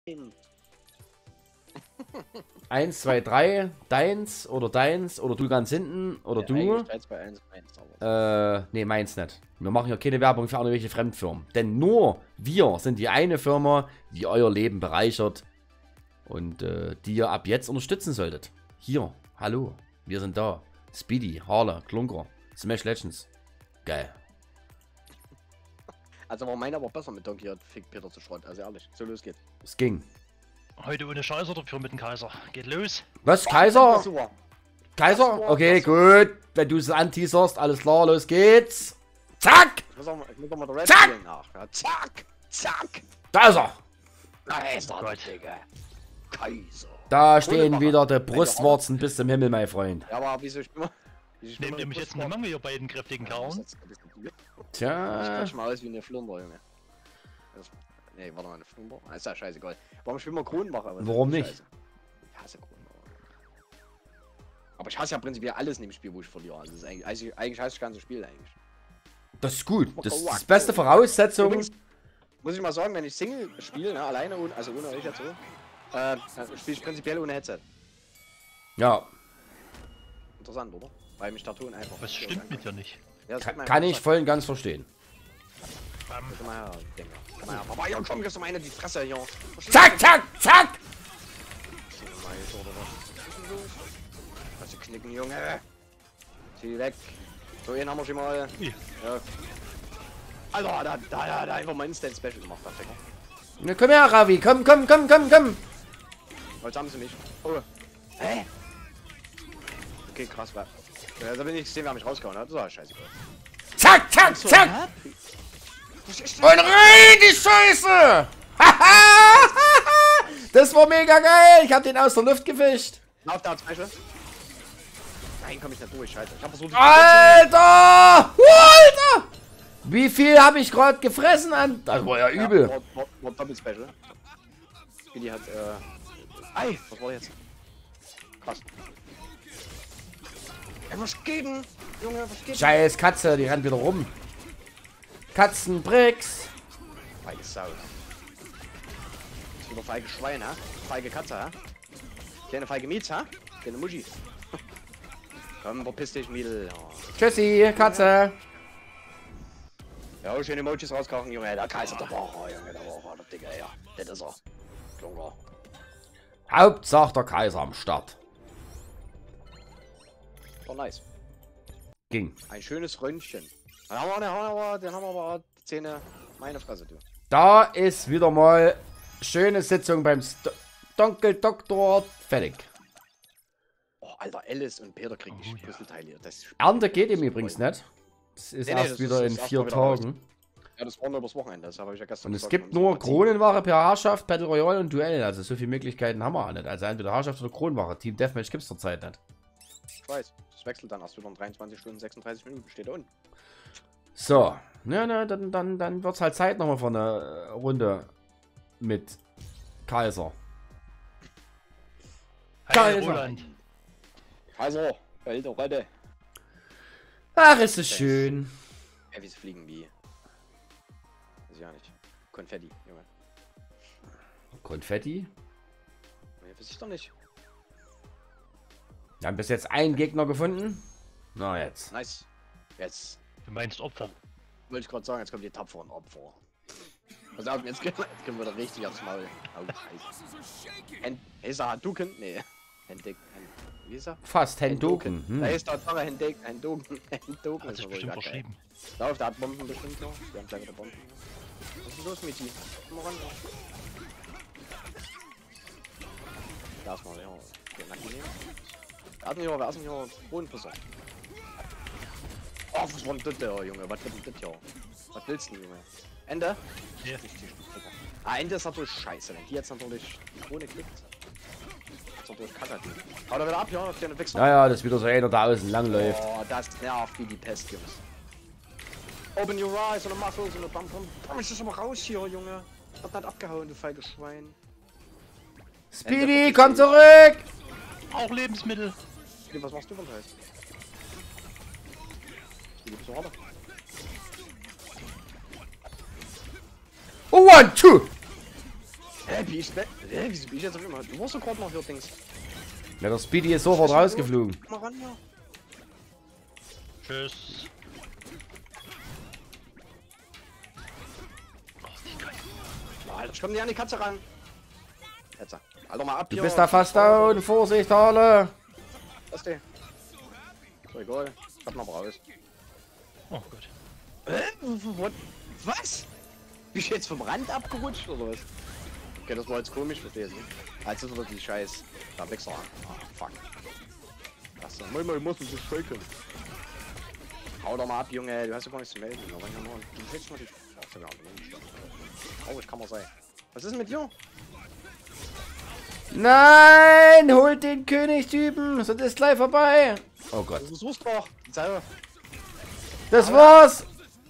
1, 2, 3. Deins oder du ganz hinten oder du. 3, 2, 1, Nee, meins nicht. Wir machen hier keine Werbung für irgendwelche Fremdfirmen. Denn nur wir sind die eine Firma, die euer Leben bereichert und die ihr ab jetzt unterstützen solltet. Hier, hallo, wir sind da. Speedy, Harle, Klunker, Smash Legends. Geil. Also war meiner aber besser mit Donkey und Fick Peter zu Schrott. Also ehrlich, so los geht's. Es ging. Heute ohne Scheiß oder für mit dem Kaiser? Geht los. Was, Kaiser? Super. Kaiser? Okay, gut. Wenn du es anteaserst, alles klar, los geht's. Zack! Ich muss auch mal der Red Zack! spielen nach. Ja, zack! Zack! Da ist er. Da ist er, Gott. Digga. Kaiser. Da stehen wieder die Brustwarzen bis zum Himmel, mein Freund. Ja, aber wieso spielen wir? Nehmt ihr mich jetzt eine Mangel, ihr beiden kräftigen Kerlen? Ich Tja. quatsch mal aus wie eine Flunder, Junge. Nee, warte mal, eine Flunder? Ah, ist ja scheißegal. Warum spielen wir Kronenmacher? Warum nicht? Scheiße. Ich hasse Kronenmacher. Aber ich hasse ja prinzipiell alles in dem Spiel, wo ich verliere. Also das ist eigentlich hasse ich das ganze Spiel eigentlich. Das ist gut. Das ist die beste Voraussetzung. Übrigens, muss ich mal sagen, wenn ich Single spiele, ne, alleine, also ohne euch jetzt so, dann spiele ich prinzipiell ohne Headset. Ja. Interessant, oder? Weil mich der Ton einfach... Was stimmt mit dir nicht? Ja, das Kann ich voll und ganz verstehen. Komm mal her, Digga. Komm mal her. Papa, ja, komm, gibst du meine die Fresse, hier. Zack, zack, zack! Lass sie knicken, Junge. Zieh weg. So, einen haben wir schon mal. Ja. Ja. Alter, da einfach mal Instant Special gemacht, der Ficker. Na, komm her, Ravi. Komm, komm, komm, komm, komm. Heute haben sie mich. Oh. Hä? Okay, krass, wa? Ja, da bin ich gesehen, wer mich rausgehauen hat. Das war scheiße. Zack, zack, zack! Und rein die Scheiße! Das war mega geil! Ich hab den aus der Luft gefischt! Lauf da, Special. Nein, komm ich nicht durch, scheiße. Ich hab versucht... Alter! Alter! Wie viel habe ich gerade gefressen an? Das war ja übel. War Doppel Special. Billy hat, Ei, was war jetzt? Krass. Ey, was geht denn? Junge, was geht denn? Scheiß Katze, die rennt wieder rum. Katzenbricks. Feige Sau. Das ist wieder feige Schwein, ha? Feige Katze, ha? Kleine feige Mietz, ha? Kleine Muschi. Komm, verpiss dich, Mädel. Oh. Tschüssi, Katze. Ja, schön Emojis rauskochen, Junge. Der Kaiser der Woche, Junge. Der Woche, der Digga, ja. Das ist er. Junge. Hauptsache der Kaiser am Start. War nice. Ging. Ein schönes Röntgen. Den haben wir aber die Zähne. Meine Fresse, du. Da ist wieder mal schöne Sitzung beim Donkeldoktor. Fertig. Oh, Alter, Alice und Peter kriegen die Puzzleteile. Das Ernte geht ihm übrigens nicht. Das ist Nee, erst das wieder ist in erst 4 mal wieder raus. Tagen. Ja, das war nur übers Wochenende. Das habe ich ja gestern Und es gesagt, gibt wir müssen nur mal ziehen. Kronenwache per Herrschaft, Battle Royale und Duell. Also so viele Möglichkeiten haben wir auch nicht. Also entweder Herrschaft oder Kronenwache. Team Deathmatch gibt es zurzeit nicht. Ich weiß. Das wechselt dann erst wieder in 23 Stunden 36 Minuten. Steht da unten. So. Ja, dann wird es halt Zeit nochmal für eine Runde mit Kaiser. Heil Kaiser. Roland. Also, Welt der Rolle. Ach, ist es schön. Ey, wie sie fliegen wie. Weiß ich ja nicht. Konfetti, Junge. Konfetti. Nee, weiß ich doch nicht. Wir haben bis jetzt einen Gegner gefunden. Na jetzt. Nice. Jetzt. Du meinst Opfer. Wollte ich gerade sagen, jetzt kommen die tapferen Opfer. Pass auf, jetzt können wir da richtig aufs Maul. Oh, scheiße. Ist er Hadouken? Nee. Wie ist er? Fast Hendoken. Da ist der Tore Hendoken. Hendoken Hat ist sich wohl bestimmt gar geil. verschrieben. Lauf, der hat Bomben bestimmt noch. Wir haben gleich wieder Bomben. Was ist los mit die? Komm mal ran. Da ist mal, ja. Okay, Nacki nehmen. Wer ist denn hier Bodenpisser? Oh, was war denn das da, Junge? Was wird denn das hier? Was willst du denn, Junge? Ende? Ja. Ende ist natürlich scheiße, wenn die jetzt natürlich die Krone klickt. Das ist natürlich Kacke. Hau da wieder ab, ja, auf den Wechsel. Naja, das ist wieder so einer, der außen lang läuft. Oh, das nervt wie die Pest, Jungs. Open your eyes und Muscles und Bam. Komm, ich das aber raus hier, Junge. Hat nicht abgehauen, du feige Schwein. Speedy, komm zurück! Auch Lebensmittel. Was machst du von Heiß? Speedy, bist du runter? Oh, 1, 2! Wieso bin ich jetzt auf immer? Du warst doch gerade noch hier, Dings. Ja, der Speedy ist sofort rausgeflogen. Mal ran, ja. Tschüss. Alter, ich komm nicht an die Katze ran. Jetzt, Alter, mal ab Du hier. bist da fast down. Vorsicht, Harle. Was ist die? So, egal. Ich hab noch raus. Oh Gott. What? Was? Bin ich jetzt vom Rand abgerutscht oder was? Okay, das war jetzt komisch, verstehe ich nicht. Als ist wirklich scheiß. Da Wichser. Ah, fuck. Das ist manchmal muss man sich faken. Hau doch mal ab, Junge. Du hast ja gar nichts zu melden. Du willst mal die. Ach, sogar nicht. Traurig kann man sein. Was ist denn mit dir? Nein, holt den Königstypen. Sonst ist gleich vorbei. Oh Gott. Du suchst doch. Selber. Das war's.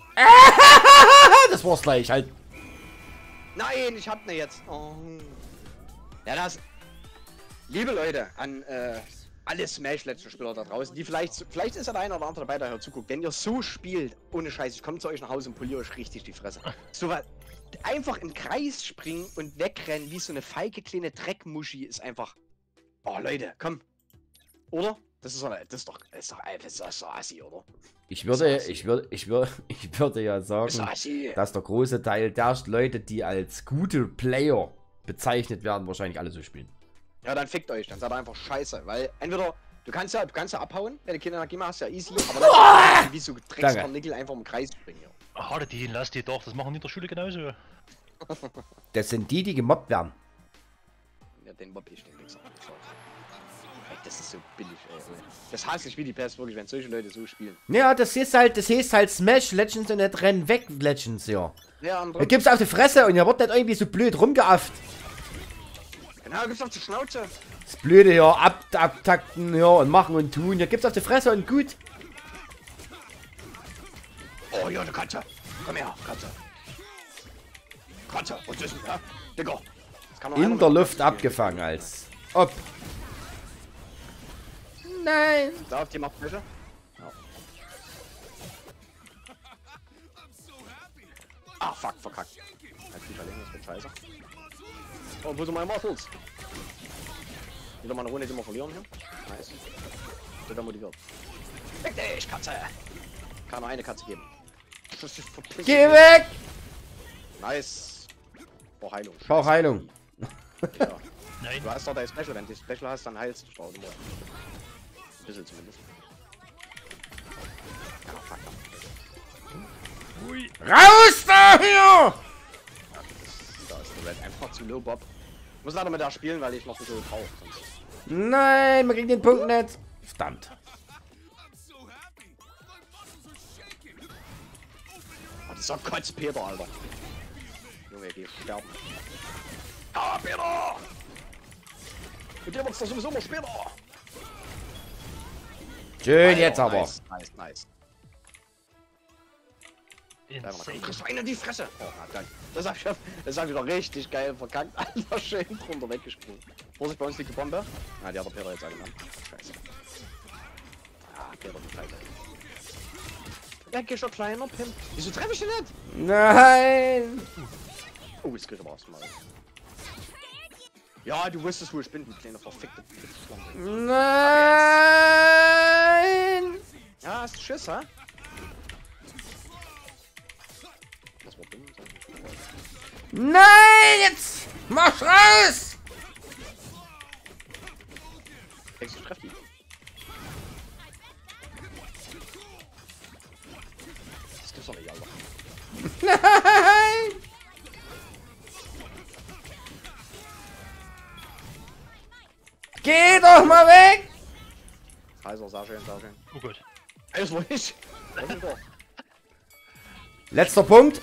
Das war's gleich. Halt. Nein, ich hab ne jetzt. Oh. Ja, das. Liebe Leute, an alle Smash-Legends-Spieler da draußen, die vielleicht ist ja der eine oder andere dabei, der hier zuguckt. Wenn ihr so spielt, ohne Scheiß, ich komme zu euch nach Hause und poliere euch richtig die Fresse. So was. Einfach im Kreis springen und wegrennen wie so eine feige kleine Dreckmuschi ist einfach. Oh Leute, komm. Oder? Das ist doch assi, oder? Ich würde ja sagen, dass der große Teil der Leute, die als gute Player bezeichnet werden, wahrscheinlich alle so spielen. Ja, dann fickt euch, dann seid ihr einfach scheiße, weil entweder du kannst ja abhauen, wenn du keine Energie mehr hast, ja easy, aber dann wie so Dreckskarnickel einfach im Kreis springen. Ja. Harletin, lass die doch, das machen die in der Schule genauso. Das sind die gemobbt werden. Ja, den Bob ich den Wichser. Das ist so billig, ey. Das hasse ich wie die Pest, wirklich, wenn solche Leute so spielen. Ja, das heißt halt Smash Legends und nicht Rennen weg Legends, ja. Ja, Da gibt's auf die Fresse und ihr wird nicht irgendwie so blöd rumgeafft. Genau, gibt's auf die Schnauze. Das Blöde hier, abtakten hier und machen und tun. Hier gibt's auf die Fresse und gut. Oh ja, du Katze. Komm her, Katze. Katze, was ist denn da? Digga. Das kann doch einer In mit der Katze Luft spielen. abgefangen als ob. Nein. Darf die macht Fläche? Ja. Ah, fuck, verkackt. Halt die verlegen, das wird scheiße. Oh, wo sind meine Muscles? Wieder mal eine Runde, die wir verlieren hier. Nice. Wird motiviert. Fick dich, Katze! Kann nur eine Katze geben. Geh weg! Nice. Boah, Heilung. Brauch Heilung. Ja. Nein. Du hast doch dein Special, wenn du Special hast, dann heilst du automatisch. Ein bisschen zumindest. Ja, fuck. Ui. Raus da hier! Ja, da ist der Red einfach zu low, Bob. Ich muss leider mit der spielen, weil ich noch ein bisschen brauche. Nein, man kriegt den Punkt nicht. Verdammt. Oh, dieser Kotz Peter, Alter. Junge, geh sterben. Ah, Peter! Mit dir wird's doch sowieso immer später. Schön jetzt aber. Nice, nice, nice. Insane. Kriegst du einen in die Fresse. Oh, danke. Das hab ich doch richtig geil verkackt. Alter, schön drunter weggesprungen. Vorsicht, bei uns liegt die Bombe. Ah, die hat der Peter jetzt angenommen. Scheiße. Ah, Peter, die Kleine. Weg ist der kleiner Pimp. Wieso treffe ich den nicht? Nein. Oh, jetzt krieg ich aber erstmal. Ja, du wusstest, wo ich bin, du kleine verfickte Schlampe. Nein. Ja, hast du Schiss, ha? Das war dumm. Nein, jetzt mach raus. Denkst du, ich treff die? Das gibt's doch nicht, Alter. Nein. Geh doch mal weg. Kaiser, sehr schön, sehr schön. Oh Gott. Ey, das war ich. Letzter Punkt.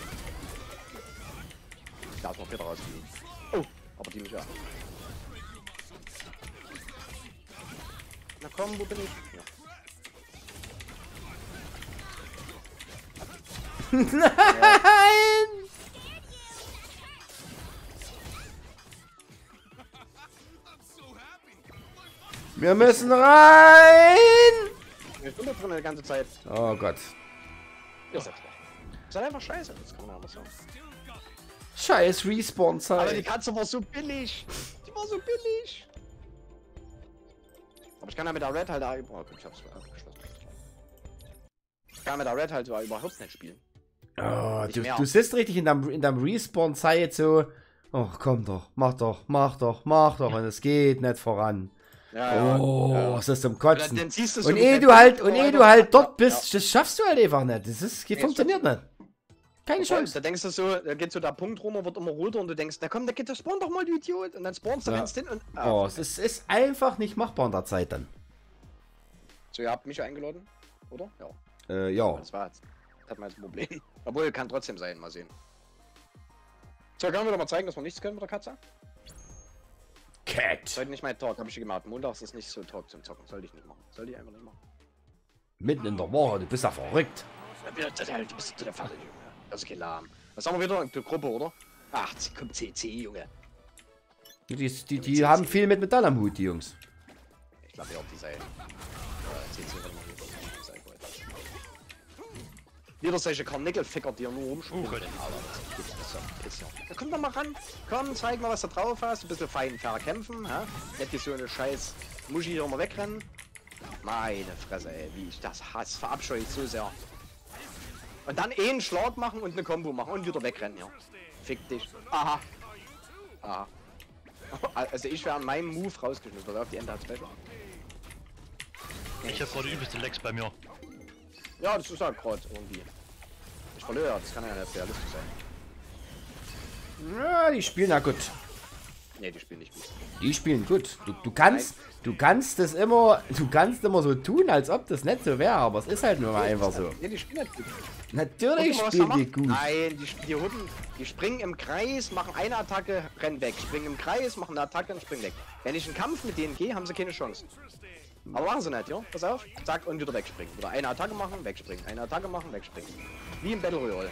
Da ist noch Peter rausgeflogen. Oh, aber die mich ja. Na komm, wo bin ich? Ja. Nein. Wir müssen rein. Ich bin da drin die ganze Zeit. Oh Gott. Ihr seid schwach. Ihr seid einfach scheiße. Das kann man anders sagen. Scheiß Aber die Respawn-Zeit. Katze war so billig. Die war so billig. Aber ich kann ja mit der Red halt... Oh, gut, ich hab's abgeschlossen. Ich kann mit der Red halt überhaupt nicht spielen. Oh, Nicht du, mehr. du sitzt richtig in deinem Respawn-Zeit so. Oh, komm doch, mach doch. Und es geht nicht voran. Ja, Oh, ja. was ist zum Und Kotzen? dann siehst du so Und mit ehe der du halt, Pumpe und ehe weiter- du halt dort Ja, bist, das schaffst du halt einfach nicht. Das funktioniert nicht. Keine ja. Chance. Da denkst du so, da geht so der Punkt rum und wird immer roter und du denkst, na komm, da geht der Spawn doch mal, du Idiot. Und dann spawnst du, Ja. rennst hin und... Oh, es ist einfach nicht machbar in der Zeit dann. So, ihr habt mich eingeladen, oder? Ja. Ja. Das war jetzt. Das hat man jetzt ein Problem. Obwohl, kann trotzdem sein, mal sehen. So, können wir doch mal zeigen, dass wir nichts können mit der Katze? Ist Cat. heute nicht mein Talk, habe ich gemacht. Montags ist nicht so Talk zum Zocken. Sollte ich nicht machen. Sollte ich einfach nicht machen. Mitten in der Woche, du bist ja verrückt. Du bist der Falle, Junge. Das ist kein Lahm. Was haben wir wieder? Eine Gruppe, oder? Ach, komm, CC, Junge. Die haben viel mit Metall am Hut, die Jungs. Ich glaube ja auch die Seite. CC wird mal wieder. Wieder solche Karnickelficker, die ja nur rumspielen. Gott. Ja, komm doch mal ran. Komm, zeig mal, was du drauf hast. Ein bisschen fein fair kämpfen, hä? Nicht die so eine scheiß Muschi hier immer wegrennen. Meine Fresse, ey, wie ich das hasse. Verabscheue ich so sehr. Und dann einen Schlag machen und eine Combo machen und wieder wegrennen, ja. Fick dich. Aha. Aha. Also ich wäre an meinem Move rausgeschmissen. Pass auf, die Ende hat Special. Ich hab gerade übelste Lecks bei mir. Ja, das ist halt gerade irgendwie. Ich verliere, das kann ja nicht realistisch sein. Ja, die spielen ja gut. Ne, die spielen nicht gut. Die spielen gut. Du kannst immer so tun, als ob das nicht so wäre, aber es ist halt nur mal einfach so. Ne, die spielen nicht gut. Natürlich Guck mal, was spielen er die macht. gut. Nein, die Hutten, die springen im Kreis, machen eine Attacke, rennen weg. Springen im Kreis, machen eine Attacke und springen weg. Wenn ich in Kampf mit denen gehe, haben sie keine Chance. Aber machen sie nicht, ja? Pass auf, zack, und wieder wegspringen. Oder eine Attacke machen, wegspringen. Eine Attacke machen, wegspringen. Wie im Battle Royale.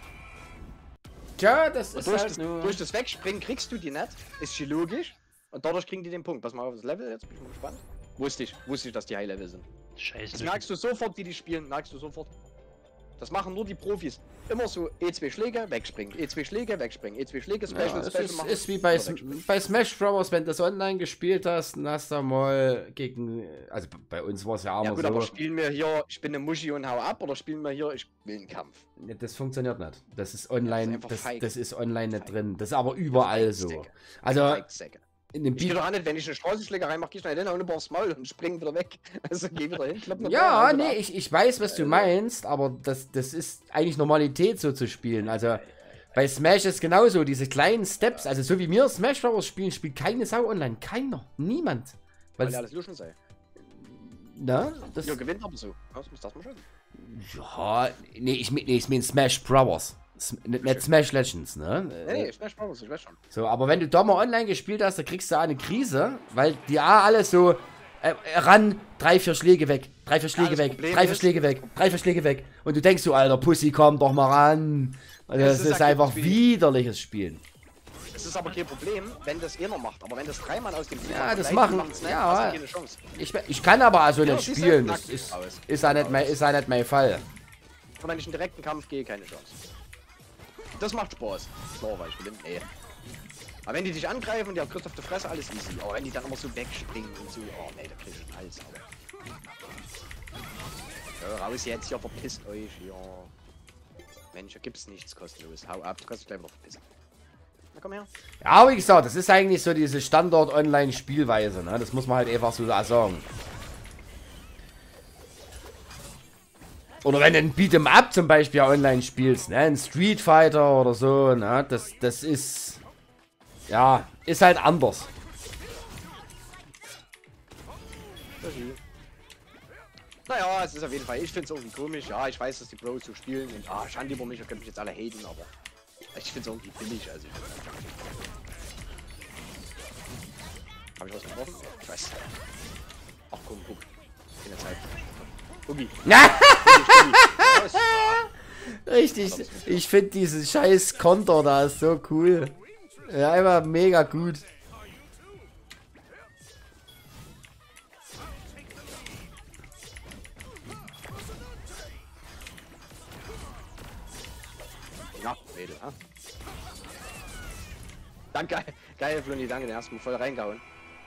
Tja, das ist Durch, halt das, nur... durch das Wegspringen kriegst du die nicht. Ist schon logisch. Und dadurch kriegen die den Punkt. Pass mal auf das Level, jetzt bin ich mal gespannt. Wusste ich, dass die High-Level sind. Scheiße. Das merkst du sofort, die spielen, merkst du sofort. Das machen nur die Profis. Immer so E2 Schläge, wegspringen. E2 Schläge, wegspringen. E2 Schläge, Special, Ja, es Special ist, machen. ist wie bei, wieder wegspringen. bei Smash Bros. Wenn du das online gespielt hast, dann hast du mal gegen... Also bei uns war es ja Ja immer gut, aber so... spielen wir hier, ich bin eine Muschi und hau ab, oder spielen wir hier, ich will einen Kampf. Nee, das funktioniert nicht. Das ist online, einfach feig. das ist online nicht Feig. drin. Das ist aber überall so. Feigsäcke. Also Feigsäcke. in dem Ich geh Beat. doch auch nicht, wenn ich eine Straßenschlägerei mache, geh schnell hin, hau eine aufs Maul und spring wieder weg. Also geh wieder hin, klapp Ja, nee, ich weiß, was du meinst, aber das ist eigentlich Normalität so zu spielen. Also bei Smash ist genauso, diese kleinen Steps, also so wie wir Smash Bros. Spielen, spielt keine Sau online. Keiner. Niemand. Weil Weil alles Luschen sei. na, das. Ja, gewinnt aber so. Das muss das mal schön. Ja, nee, ich mein Smash Bros. Nicht Smash Legends, ne? Nee, Smash Bros, ich weiß schon. So, aber wenn du da mal online gespielt hast, da kriegst du eine Krise, weil die alle so ran, 3, 4 Schläge weg, 3, 4 Schläge das weg, Problem 3, 4 ist- Schläge weg, 3, 4 Schläge weg. Und du denkst so, alter Pussy, komm doch mal ran. Und das ist ist ja einfach kein widerliches Spielen. Es ist aber kein Problem, wenn das einer macht. Aber wenn das 3 Mann aus dem Team Ja, macht, das gleich, machen- die machen's nicht, ja. hast du keine Chance. Ich kann aber also Ja, nicht siehst du, spielen, nackt das ist raus. ja nicht mein Fall. Und wenn ich in direkten Kampf gehe, keine Chance. Das macht Spaß. Klar, weil ich bin nee. Aber wenn die dich angreifen und die kriegst auf die Fresse, alles easy. Aber wenn die dann immer so wegspringen und so, oh nee, da krieg ich den Hals. Ja, raus jetzt, hier, verpisst euch, ja. Mensch, hier gibt's nichts kostenlos. Hau ab, du kannst dich gleich wieder verpissen. Na komm her. Ja, wie gesagt, das ist eigentlich so diese Standard-Online-Spielweise, ne? Das muss man halt einfach so sagen. Oder wenn du ein Beat'em Up zum Beispiel online spielst, ne? Ein Street Fighter oder so, ne? Das ist... Ja, ist halt anders. Naja, es ist auf jeden Fall, ich find's irgendwie komisch. Ja, ich weiß, dass die Bros so spielen und Schande über mich, da können mich jetzt alle haten, aber ich find's irgendwie billig, also. Hab ich was getroffen? Ich weiß. Ach komm, guck. Keine Zeit. Ugi. Richtig, ich finde diesen scheiß Konter da so cool. Ja, einfach mega gut. Ja, Mädel, ha? Danke, geil, Flunny, danke, den hast du mir voll reingehauen.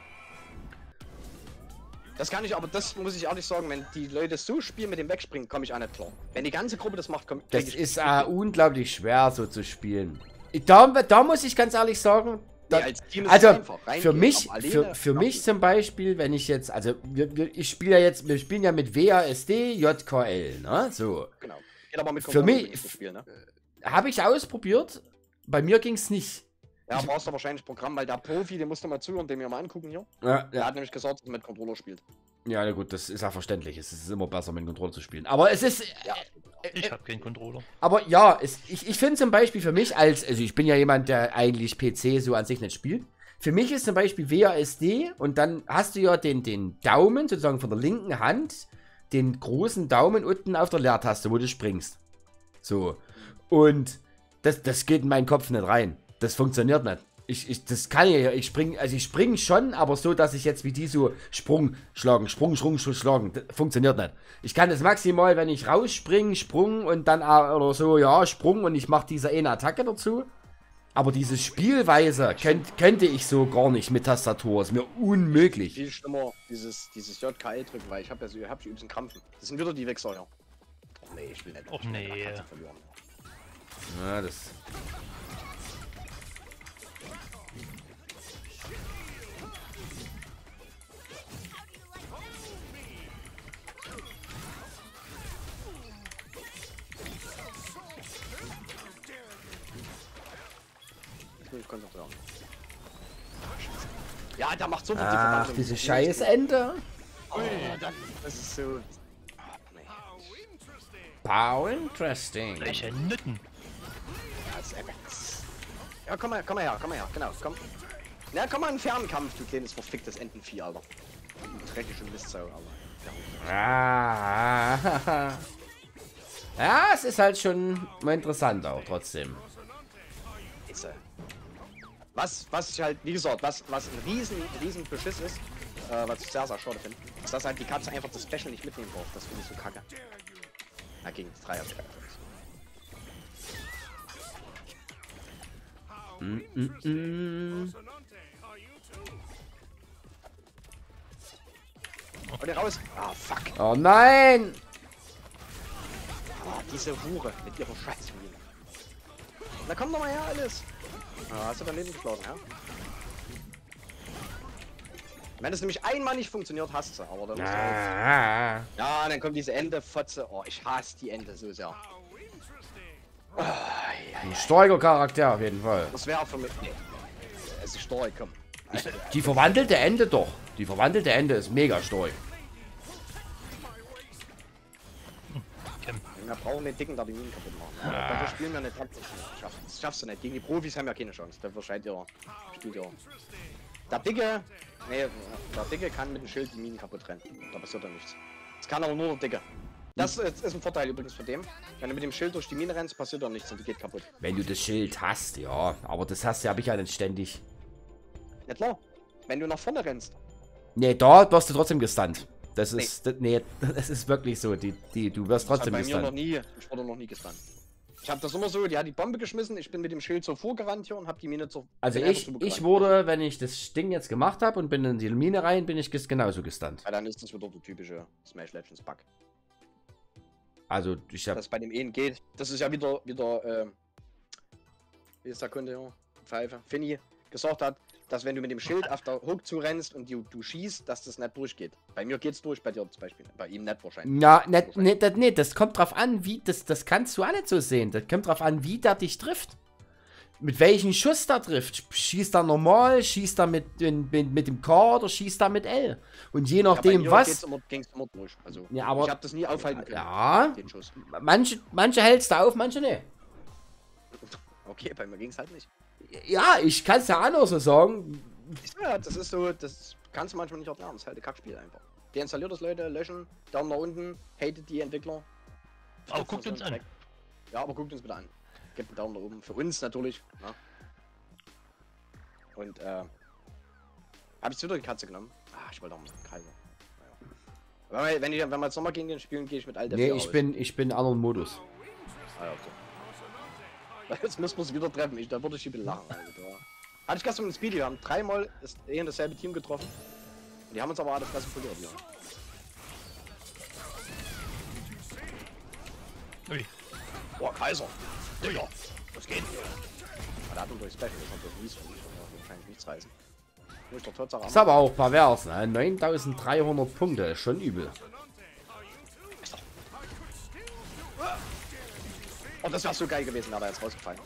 Das kann ich, aber das muss ich ehrlich sagen, wenn die Leute so spielen mit dem Wegspringen, komme ich auch nicht klar. Wenn die ganze Gruppe das macht, Das ist unglaublich schwer so zu spielen. Da muss ich ganz ehrlich sagen, nee, als Team ist also es einfach. für mich zum Beispiel, wenn ich jetzt, also wir spielen ja mit WASD, JKL, ne, so. Genau. Geht aber mit Für mich, nicht zu spielen, ne? habe ich ausprobiert, bei mir ging es nicht. Ja, brauchst du wahrscheinlich Programm, weil der Profi, den musst du mal zuhören, den wir mal angucken hier. Ja, Der hat nämlich gesagt, dass er mit Controller spielt. Ja, na gut, das ist ja verständlich. Es ist immer besser, mit dem Controller zu spielen. Aber es ist. Ich habe keinen Controller. Aber ja, ich finde zum Beispiel für mich also ich bin ja jemand, der eigentlich PC so an sich nicht spielt. Für mich ist zum Beispiel WASD und dann hast du ja den Daumen sozusagen von der linken Hand, den großen Daumen unten auf der Leertaste, wo du springst. So. Und das geht in meinen Kopf nicht rein. Das funktioniert nicht. Das kann ich springe schon, aber so, dass ich jetzt wie die so Sprung schlagen. Das funktioniert nicht. Ich kann das maximal, wenn ich rausspringe, Sprung und dann oder so, ja, Sprung und ich mache diese eine Attacke dazu. Aber diese Spielweise könnte ich so gar nicht mit Tastatur. Ist mir unmöglich. Viel schlimmer, dieses JKL drücken, weil ich habe ja so, ich übelst Krampfen. Das sind wieder die Wechsel, ja. Och nee, ich will nicht. Och nee. Ja, das. Konzentrieren. Ja, der macht sofort Ach, Verwandlung. diese scheiß Ente. Oh, das ist so. Ach, nee. How interesting. Welche Nütten? Ja, komm mal her, genau, komm. Na, komm mal in den Fernkampf, du kleines verficktes Entenvieh, Alter. Du dreckige Mistsau, Alter. Ah. Ja, es ist halt schon mal interessant auch trotzdem. Was ich halt, wie gesagt, was ein riesen Beschiss ist, was ich sehr, sehr schade finde, ist, dass halt die Katze einfach das Special nicht mitnehmen braucht. Das finde ich so kacke. Ja, gegen 3 auf 3. Und raus! Ah, fuck! Oh nein! Oh, diese Hure mit ihrer Scheißmine. Na komm doch mal her, alles! Ah, hast du dein Leben geschlagen, ja? Wenn es nämlich einmal nicht funktioniert, hast du, aber dann Ah. ja, dann kommt diese Ente-Fotze. Oh, ich hasse die Ente so sehr. Oh, Ein starker Charakter auf jeden Fall. das wäre für mich. Nee. Es ist stark, komm. Die verwandelte Ente doch. Die verwandelte Ente ist mega stark. Wir brauchen den Dicken, da die Minen kaputt machen. Ja, dafür spielen wir nicht taktisch. Das schaffst du nicht. Gegen die Profis haben wir keine Chance. Dafür spielt ihr. Der Dicke. Nee, der Dicke kann mit dem Schild die Minen kaputt rennen. Da passiert doch nichts. Das kann aber nur der Dicke. Das ist ein Vorteil übrigens von dem. Wenn du mit dem Schild durch die Mine rennst, passiert doch nichts und die geht kaputt. Wenn du das Schild hast, ja. Aber das hast du, habe ich ja nicht ständig. Nicht klar. Wenn du nach vorne rennst. Nee, da wirst du trotzdem gestunt. Das ist, nee, das ist wirklich so. Du wirst trotzdem bei mir noch gestunt. nie. Ich wurde noch nie gestunt. Ich habe das immer so, die hat die Bombe geschmissen, ich bin mit dem Schild so vorgerannt hier und habe die Mine zur. Also ich wurde, wenn ich das Ding jetzt gemacht habe und bin in die Mine rein, bin ich genauso gestunt. Ja, dann ist das wieder der typische Smash Legends Bug. Also ich habe. Das bei dem Ehen geht. Das ist ja wieder, wie ist der Kunde hier? Pfeife. Finny gesagt hat, dass wenn du mit dem Schild auf der Hook zurennst und du schießt, dass das nicht durchgeht. Bei mir geht's durch, bei dir zum Beispiel. Bei ihm nicht wahrscheinlich. Ja, nee, das kommt drauf an, wie, das kannst du auch nicht so sehen. Das kommt drauf an, wie der dich trifft. Mit welchem Schuss der trifft. Schießt er normal, schießt er mit dem K oder schießt er mit L. Und je nachdem, ja, was. Ging's immer durch. Also, ja, aber, ich habe das nie aufhalten können. Ja, den Schuss. Manche hältst du auf, manche nicht. Okay, bei mir ging's halt nicht. Ja, ich kann es ja auch noch so sagen. Ja, das ist so, das kannst du manchmal nicht erklären. Das ist halt ein Kackspiel einfach. Deinstalliert das, Leute, löschen, Daumen nach unten, hatet die Entwickler. Aber guckt uns an. Ja, aber guckt uns bitte an. Gebt einen Daumen nach oben. Für uns natürlich. Ja. Und, hab ich wieder die Katze genommen? Ah, ich wollte auch mal Kaiser. Naja. Wenn wir jetzt nochmal gegen den spielen, gehe ich mit all der Nee, ich bin anderen Modus. Ah, ja, okay. Jetzt müssen wir es wieder treffen. Da würde ich wieder lachen. Also, Hatte ich gestern mit Speedy, wir haben dreimal dasselbe Team getroffen. Und die haben uns aber alle Fressen verliert, ja. Ui. Boah, Kaiser! Digga! Was geht hier? Ah, der hat uns durch Special, das hat doch mies von mir. Wahrscheinlich nichts reißen. Nur ist doch Tatsache. Ist aber auch pervers, ne? 9300 Punkte, ist schon übel. Oh, das wäre so geil gewesen, aber jetzt rausgefallen.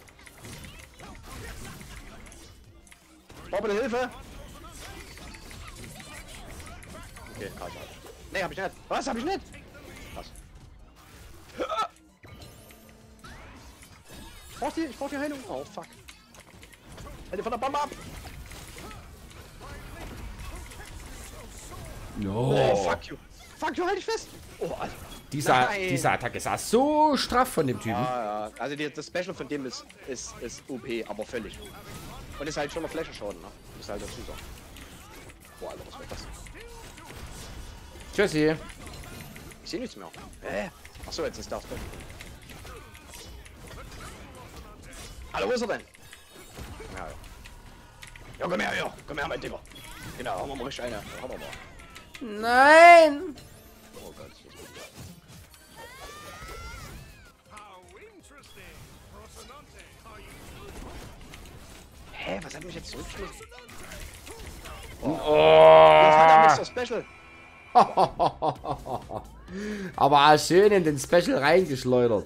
Oh, bitte Hilfe! Okay, Kaiser. Nee, hab ich nicht. Was? Hab ich nicht? Was? Ich brauch die Heilung. Oh, fuck. Halt die von der Bombe ab! Oh, fuck you! Fuck you, halt dich fest! Oh, Alter. Diese Attacke ist so straff von dem Typen. Ja. Also das Special von dem ist OP, aber völlig. Und ist halt schon noch Flächenschaden, ne? Ist halt dazu so. Boah, Alter, was war das? Tschüssi. Ich sehe nichts mehr. Achso, jetzt ist das Special. Hallo, wo ist er denn? Ja. Ja, komm her, ja. Komm her, mein Digger. Genau, haben wir mal richtig eine. Haben wir mal. Nein! Oh Gott, das ist gut. Hä, was hat mich jetzt zurückgeschmissen? Oh. Das war der Special. Aber schön in den Special reingeschleudert.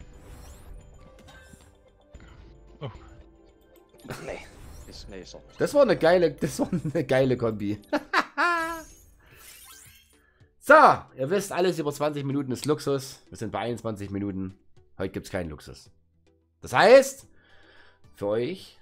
Oh. Nee. Nee, so. Das war eine geile Kombi. So, ihr wisst, alles über 20 Minuten ist Luxus. Wir sind bei 21 Minuten. Heute gibt es keinen Luxus. Das heißt, für euch,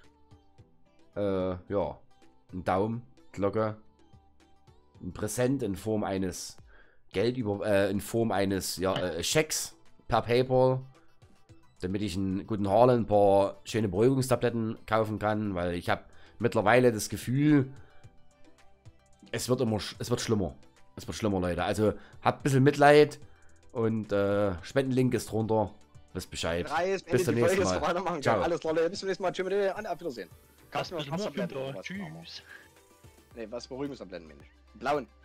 ja, ein Daumen, Glocke, ein Präsent in Form eines in Form eines Schecks per PayPal, damit ich einen guten Harlan ein paar schöne Beruhigungstabletten kaufen kann, weil ich habe mittlerweile das Gefühl, es wird schlimmer. Es wird schlimmer, Leute. Also habt ein bisschen Mitleid und Spendenlink ist drunter. Wisst Bescheid. Bis zum nächsten Mal. Ciao. Alles klar, Leute. Bis zum nächsten Mal. Tschüss, auf Wiedersehen. Tschüss. Nee, was Beruhigungstabletten, Mensch. Blauen.